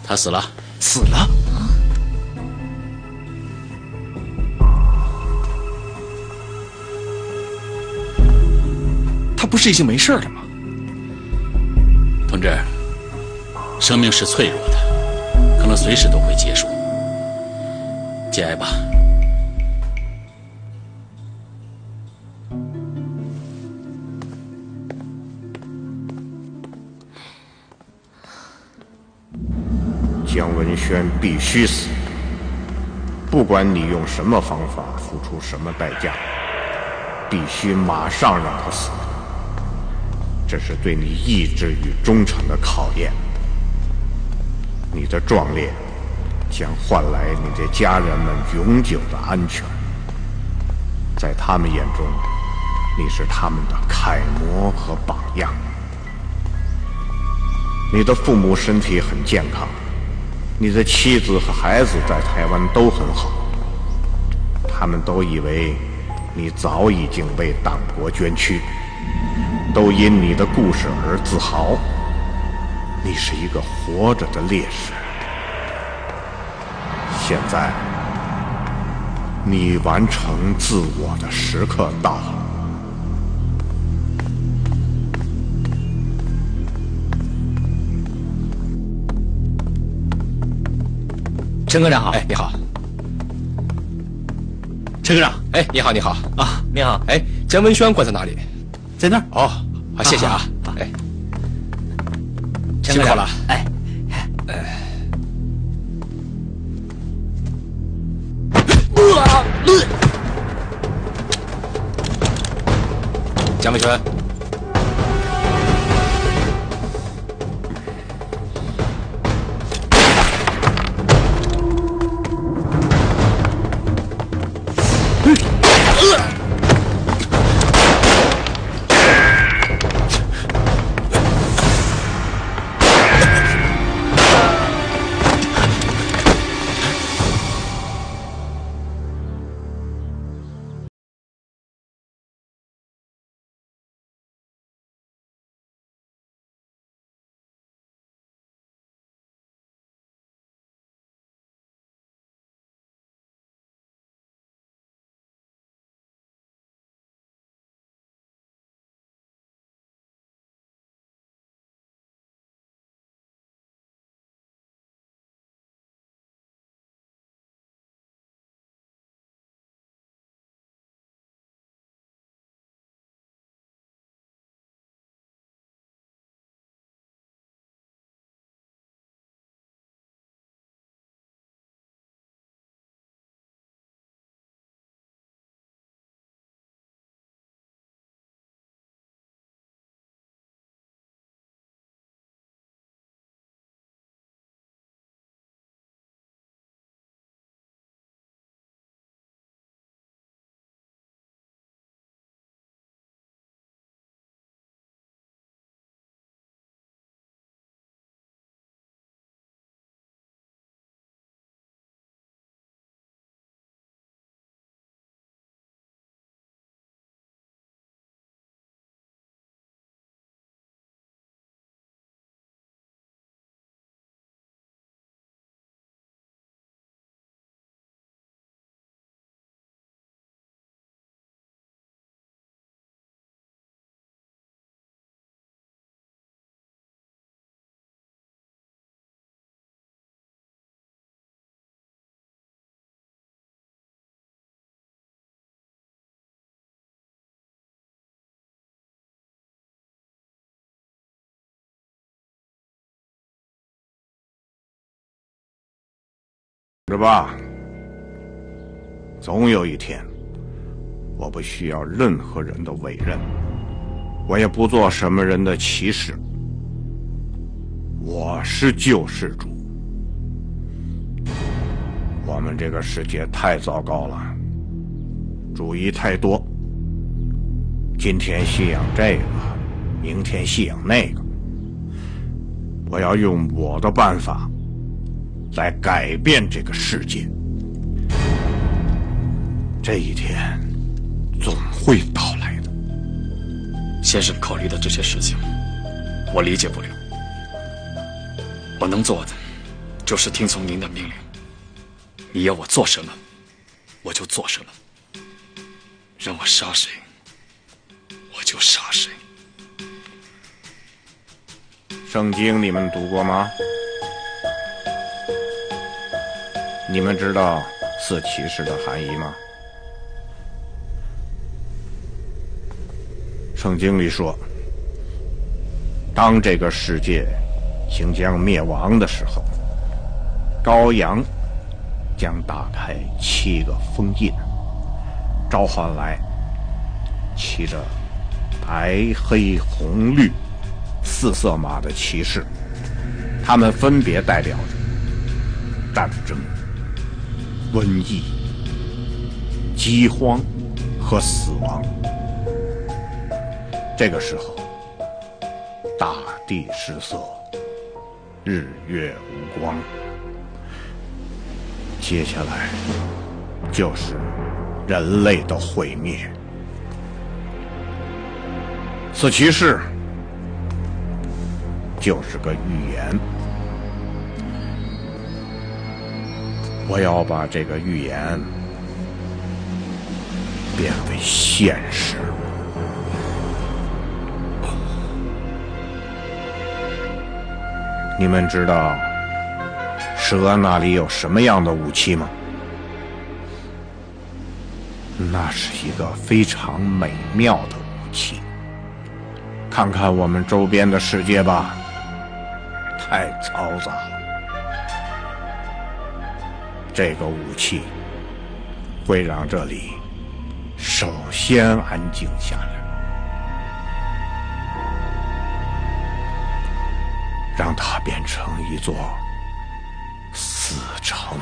他死了。 死了？他不是已经没事了吗？ 同志，生命是脆弱的，可能随时都会结束。节哀吧。 姜文轩必须死，不管你用什么方法，付出什么代价，必须马上让他死。这是对你意志与忠诚的考验。你的壮烈将换来你的家人们永久的安全。在他们眼中，你是他们的楷模和榜样。你的父母身体很健康，你的妻子和孩子在台湾都很好，他们都以为你早已经为党国捐躯，都因你的故事而自豪。你是一个活着的烈士。现在，你完成自我的时刻到了。 陈科长好。哎，你好。 陈科长， 哎，你好，你好啊，你好。 哎，姜文轩关在哪里？ 在那儿。 哦，好，谢谢啊。哎， 辛苦了。 哎， 姜文轩。 是吧？总有一天，我不需要任何人的委任，我也不做什么人的骑士。我是救世主。我们这个世界太糟糕了，主义太多，今天信仰这个，明天信仰那个。我要用我的办法来改变这个世界，这一天总会到来的。 先生考虑的这些事情，我理解不了。我能做的， 就是听从您的命令。你要我做什么，我就做什么。让我杀谁，我就杀谁。 圣经你们读过吗？你们知道四骑士的含义吗？圣经里说，当这个世界行将灭亡的时候，羔羊将打开7个封印，召唤来骑着白黑红绿4色马的骑士，他们分别代表着战争、瘟疫、饥荒和死亡。这个时候，大地失色，日月无光，接下来就是人类的毁灭。四骑士就是个预言，我要把这个预言变为现实。你们知道蛇那里有什么样的武器吗？那是一个非常美妙的武器。看看我们周边的世界吧，太嘈杂了。这个武器会让这里首先安静下来，让它变成一座死城。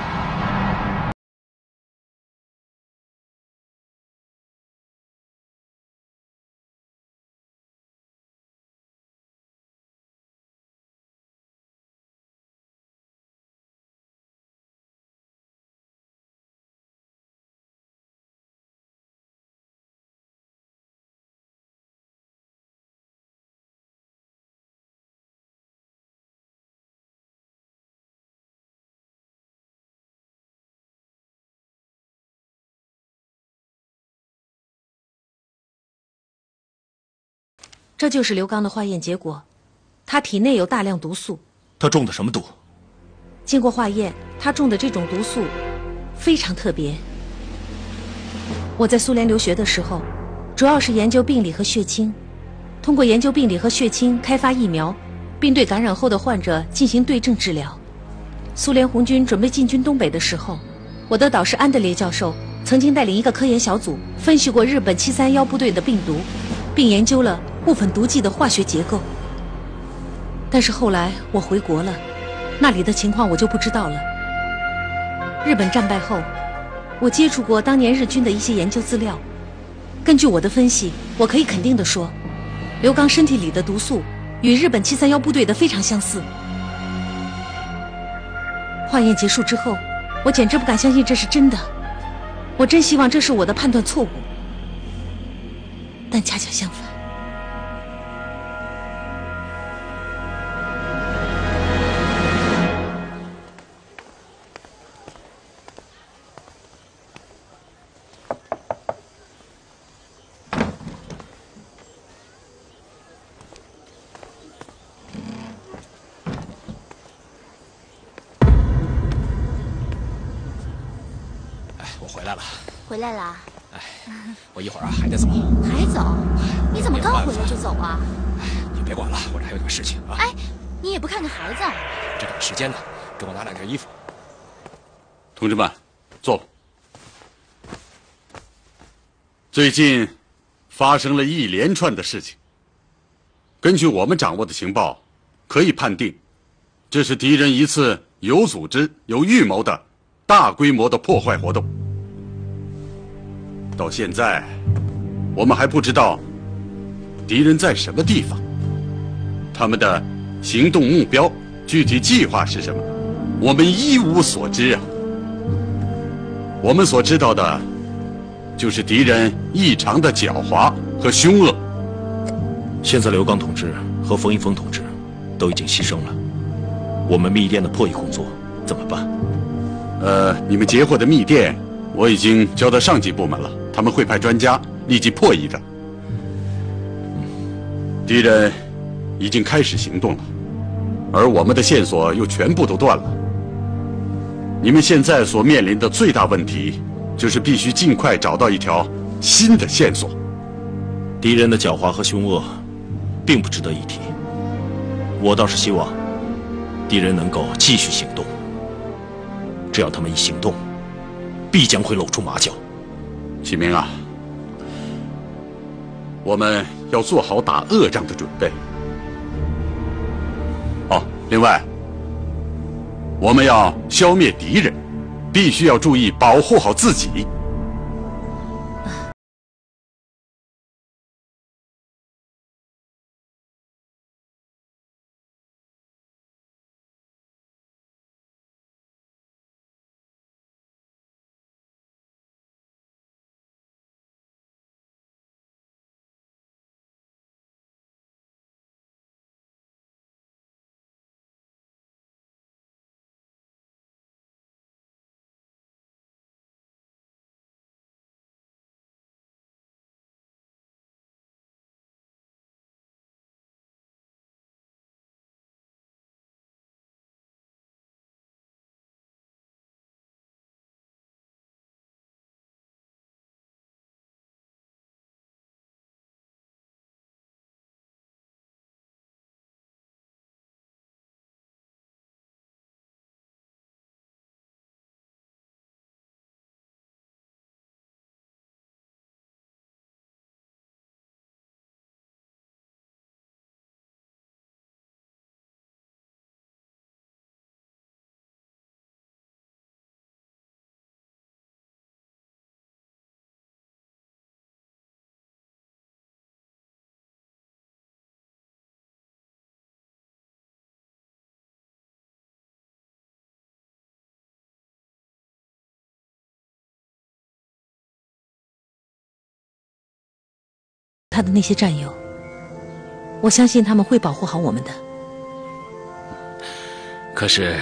这就是刘刚的化验结果，他体内有大量毒素。 他中的什么毒？ 经过化验，他中的这种毒素非常特别。我在苏联留学的时候，主要是研究病理和血清，通过研究病理和血清开发疫苗，并对感染后的患者进行对症治疗。苏联红军准备进军东北的时候，我的导师安德烈教授曾经带领一个科研小组分析过日本731部队的病毒，并研究了部分毒剂的化学结构。但是后来我回国了，那里的情况我就不知道了。日本战败后，我接触过当年日军的一些研究资料，根据我的分析，我可以肯定地说，刘刚身体里的毒素与日本731部队的非常相似。化验结束之后，我简直不敢相信这是真的，我真希望这是我的判断错误，但恰恰相反。 回来了。 哎，我一会儿还得走。 还走？你怎么刚回来就走啊？ 哎，你别管了，我这还有点事情啊。 哎，你也不看看孩子？ 这赶时间呢，给我拿2件衣服。 同志们，坐吧。最近发生了一连串的事情，根据我们掌握的情报，可以判定，这是敌人一次有组织、有预谋的大规模的破坏活动。到现在，我们还不知道敌人在什么地方，他们的行动目标、具体计划是什么，我们一无所知啊。我们所知道的，就是敌人异常的狡猾和凶恶。 现在刘刚同志和冯一峰同志都已经牺牲了， 我们密电的破译工作怎么办？ 你们截获的密电，我已经交到上级部门了，他们会派专家立即破译的。敌人已经开始行动了，而我们的线索又全部都断了。你们现在所面临的最大问题，就是必须尽快找到一条新的线索。 敌人的狡猾和凶恶，并不值得一提。我倒是希望敌人能够继续行动。只要他们一行动，必将会露出马脚。 启明啊，我们要做好打恶仗的准备。哦，另外，我们要消灭敌人，必须要注意保护好自己。 他的那些战友，我相信他们会保护好我们的。 可是，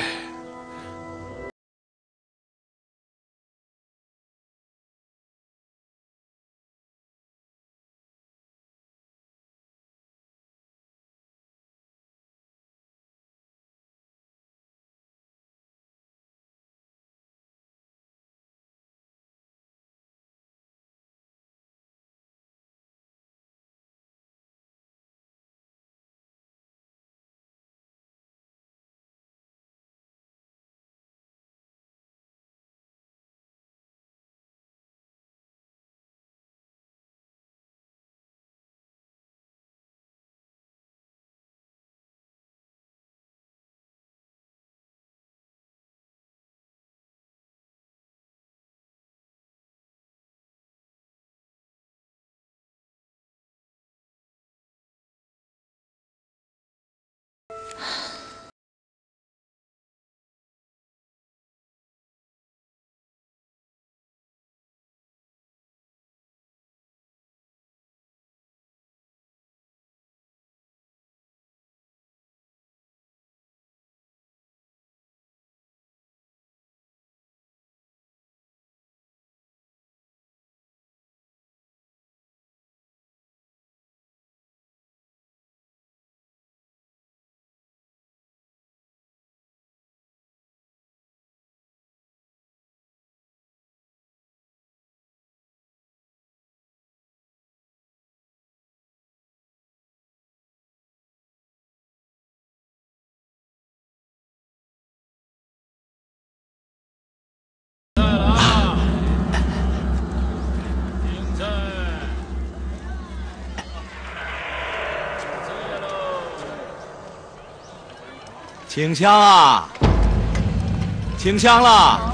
清枪啊！清枪了！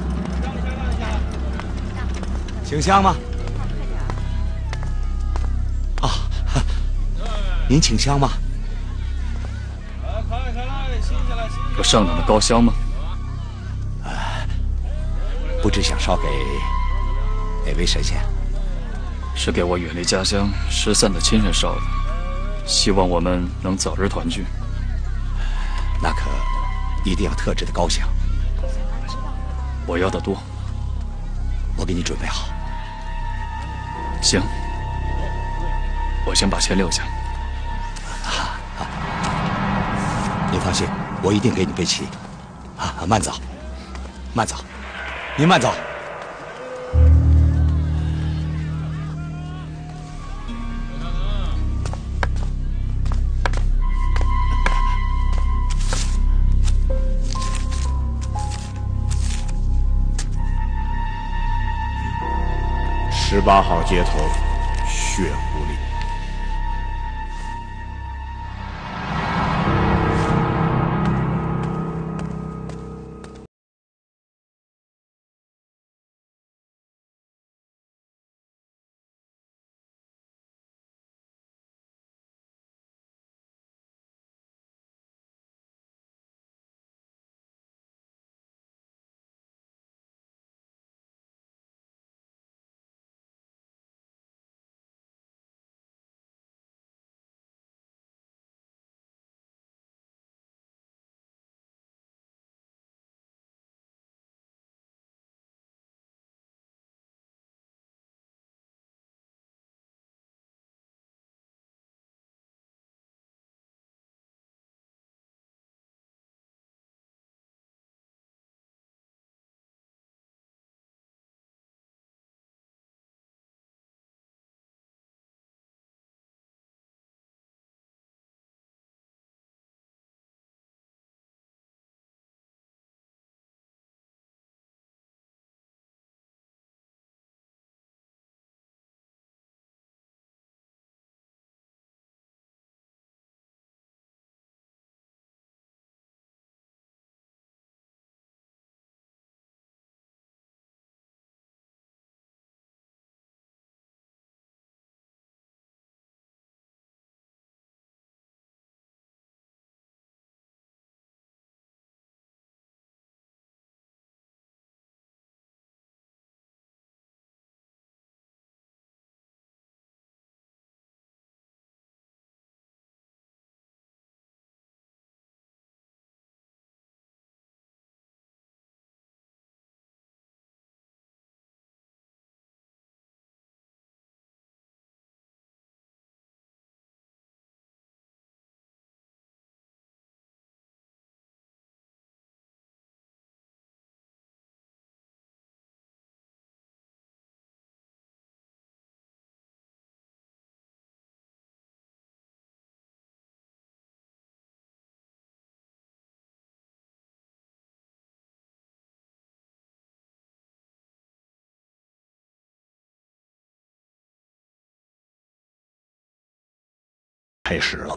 清枪吗？啊，您清枪吗？ 有上等的高香吗？ 不知想烧给哪位神仙？ 是给我远离家乡失散的亲人烧的，希望我们能早日团聚。 那可一定要特制的高香。 我要的多， 我给你准备好。 行，我先把钱留下。 您放心，我一定给你备齐。慢走，慢走，您慢走。 18号街头，血湖里。 开始了。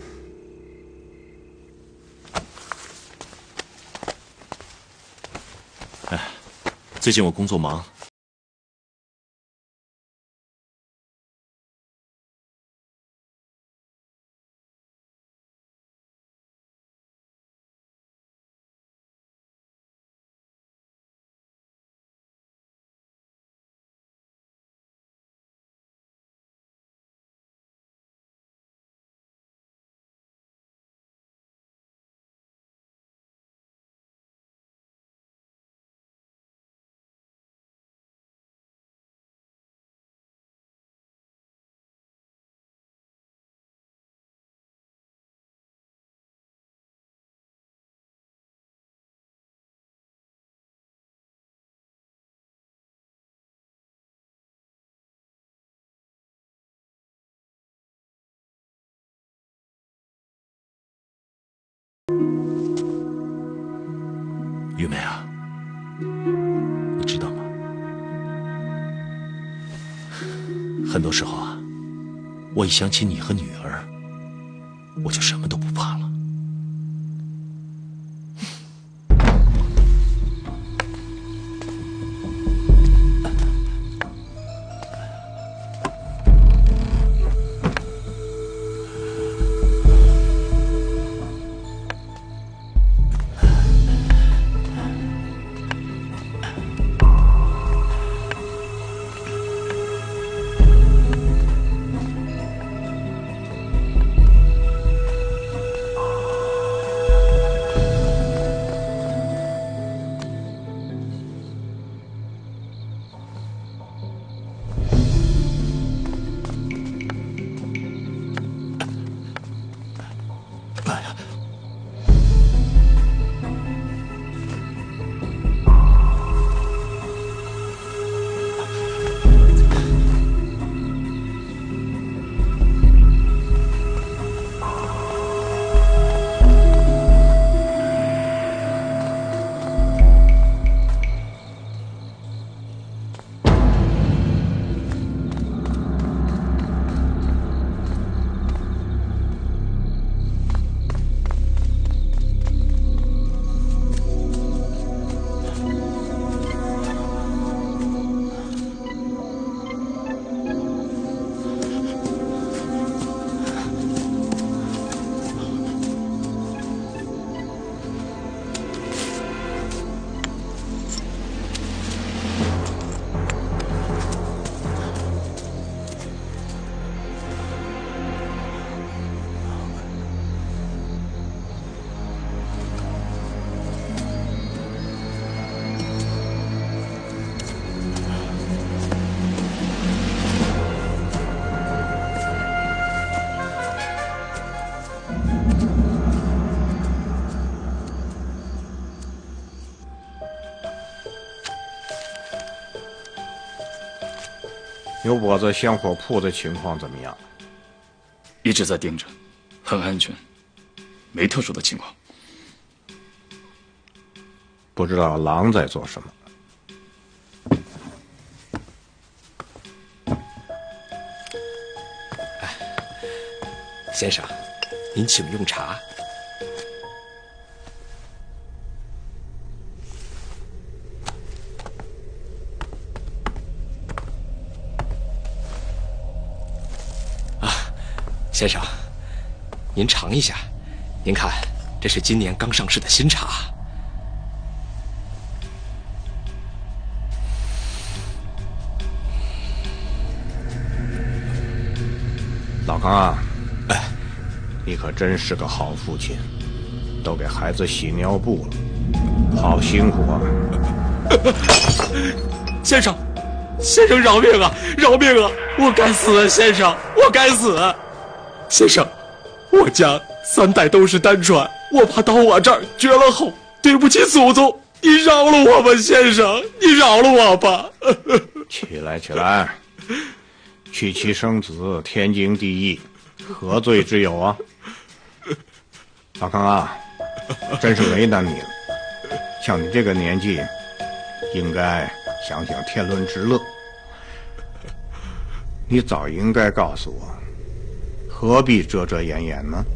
哎，最近我工作忙，玉梅啊，你知道吗？很多时候啊，我一想起你和女儿，我就什么都不怕了。 牛脖子香火铺的情况怎么样？ 一直在盯着，很安全，没特殊的情况。 不知道狼在做什么。 先生，您请用茶。先生，您尝一下。您看，这是今年刚上市的新茶。 老康啊，你可真是个好父亲，都给孩子洗尿布了，好辛苦啊！ 先生，先生饶命啊！饶命啊！我该死，先生，我该死！先生，我家3代都是单传，我怕到我这儿绝了后，对不起祖宗，你饶了我吧，先生，你饶了我吧！ 起来，起来，娶妻生子，天经地义，何罪之有啊？老康啊，真是为难你了。像你这个年纪，应该想想天伦之乐。你早应该告诉我，何必遮遮掩掩呢？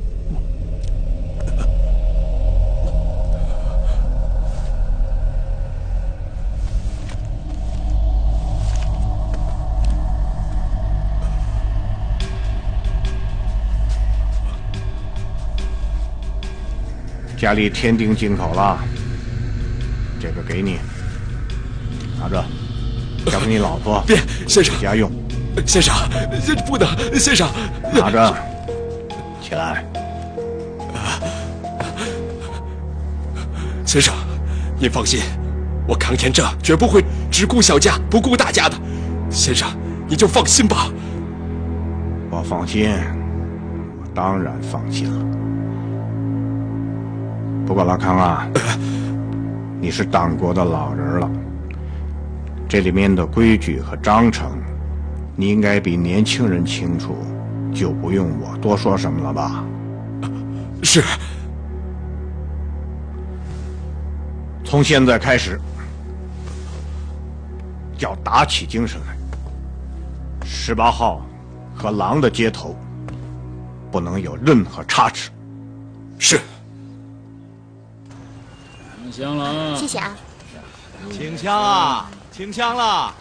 家里添丁进口了，这个给你，拿着，交给你老婆。 别，先生， 家用。 先生，不能，先生， 拿着，起来。 先生，您放心，我康天正绝不会只顾小家不顾大家的。先生，你就放心吧。 我放心，我当然放心了。不过老康啊，你是当国的老人了，这里面的规矩和章程，你应该比年轻人清楚，就不用我多说什么了吧？ 是。 从现在开始，要打起精神来。18号和狼的接头，不能有任何差池。 是。 香了， 谢谢啊。 请香啊，请香了。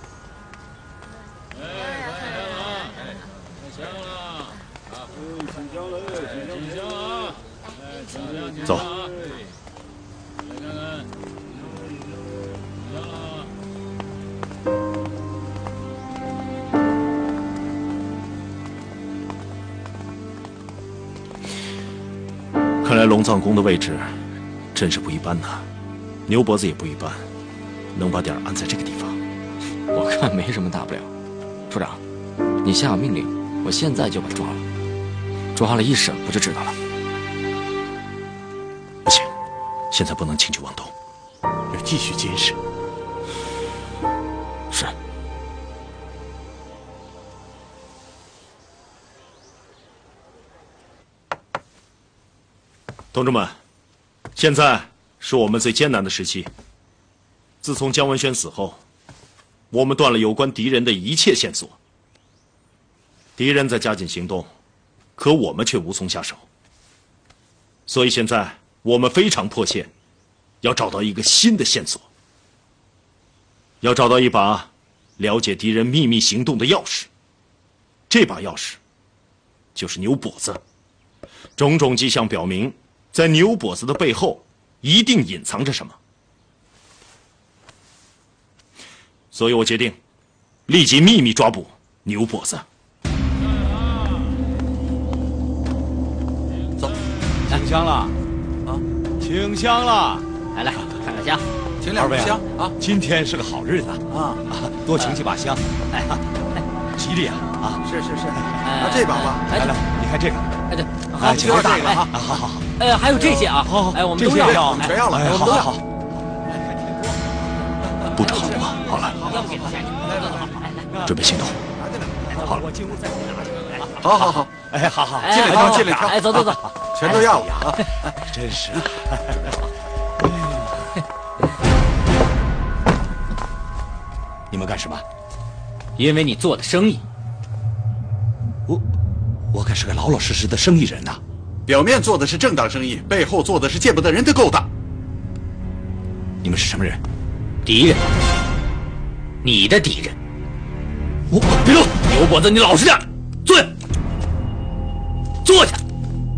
走。看来龙藏宫的位置真是不一般呐，牛脖子也不一般，能把点儿安在这个地方。 我看没什么大不了。处长，你下个命令，我现在就把他抓了，抓了一审不就知道了？ 不行，现在不能轻举妄动，要继续监视。 是。 同志们，现在是我们最艰难的时期。自从姜文轩死后，我们断了有关敌人的一切线索。敌人在加紧行动，可我们却无从下手。所以现在我们非常迫切，要找到一个新的线索，要找到一把了解敌人秘密行动的钥匙。这把钥匙就是牛脖子。种种迹象表明，在牛脖子的背后一定隐藏着什么。所以我决定立即秘密抓捕牛脖子。 走，请香了啊！请香了， 来看看香， 请2位香啊！今天是个好日子啊，多请几把香，吉利啊！ 是，拿这把吧。 来，你看这个， 对， 请这个啊！好， 还有这些啊， 好， 我们都要， 全要了， 我们都要。 布置好了吗？好了， 要不给他下去， 准备行动。 好了，我进屋再给你拿去。 好好好， 哎，好好， 尽量挑，尽量挑。 哎，走走走， 全都要了啊！ 真是。你们干什么？ 因为你做的生意。 我可是个老老实实的生意人呐。 表面做的是正当生意，背后做的是见不得人的勾当。 你们是什么人？ 敌人。你的敌人。 别动！ 牛脖子，你老实点，坐下。坐下。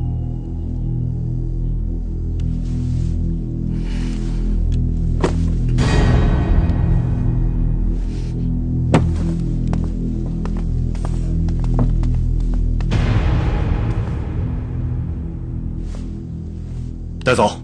带走。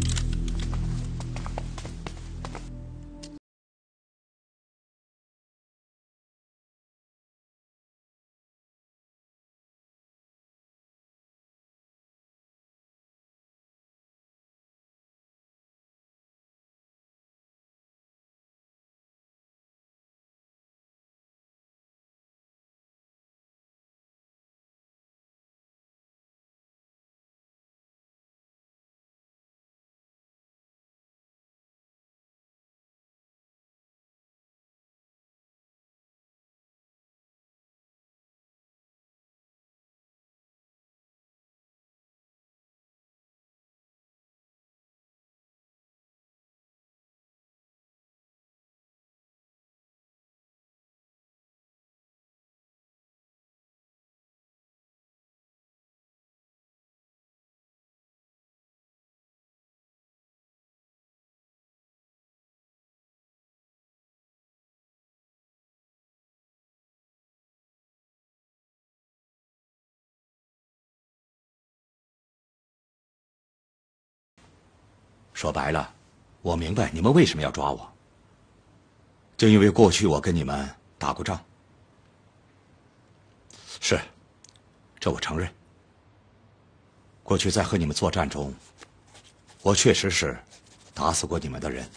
说白了，我明白你们为什么要抓我，就因为过去我跟你们打过仗。是，这我承认。过去在和你们作战中，我确实是打死过你们的人。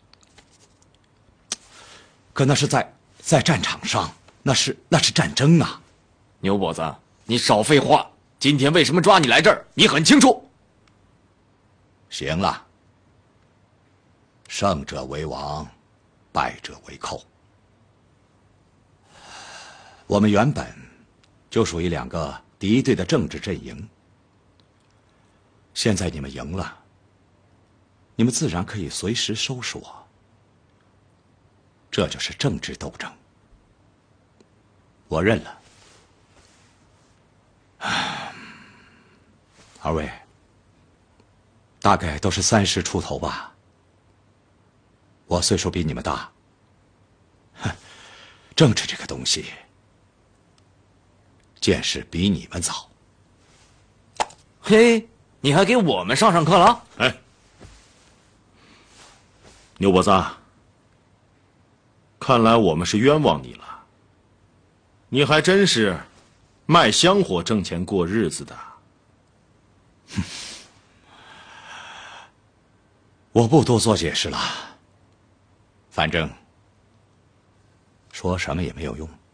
可那是在战场上，那是战争啊！ 牛脖子，你少废话！今天为什么抓你来这儿，你很清楚。 行了。胜者为王，败者为寇。我们原本就属于两个敌对的政治阵营，现在你们赢了，你们自然可以随时收拾我。这就是政治斗争，我认了。二位大概都是30出头吧。我岁数比你们大，政治这个东西，见识比你们早。 嘿，你还给我们上课了？ 哎，牛脖子，看来我们是冤枉你了。你还真是卖香火挣钱过日子的。 我不多做解释了。反正说什么也没有用。